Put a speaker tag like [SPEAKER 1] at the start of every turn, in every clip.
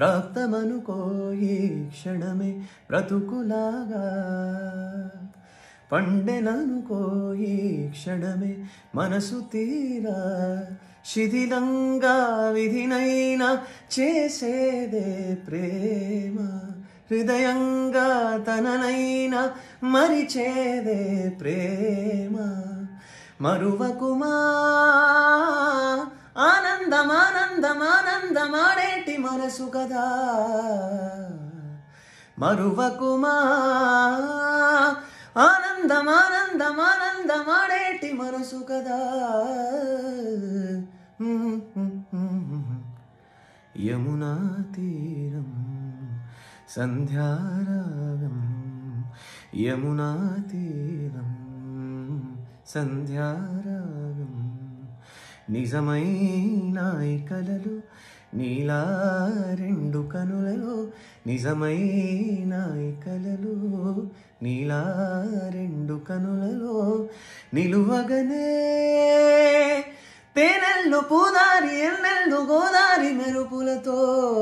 [SPEAKER 1] ప్రాప్తమనుకో ఈ క్షణమే బ్రతుకులాగా పండెననుకో ఈ క్షణమే మనసు తీరా శిథిలంగా విధినైనా చేసేదే ప్రేమ హృదయంగా తననైనా మరిచేదే ప్రేమ మరువకుమా ఆనందమానందమానందమాడేటి మనసు కదా మరువకుమా ఆనందమానందమానందమాడేటి మనసు కదా యమునా తీరం సంధ్యారాగం యమునా తీరం సంధ్యారాగం నిజమైన ఈ కలలు నీలా రెండు కనులలో నిజమైన ఈ కలలు నీలా రెండు కనులలో నిలువగనే తేనెల్లు పూదారి ఎన్నెల్లు గోదారి మెరుపులతో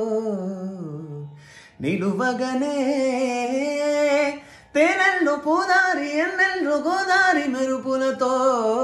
[SPEAKER 1] నిలువగనే తేనెల్లు పూదారి ఎన్నెల్లు గోదారి మెరుపులతో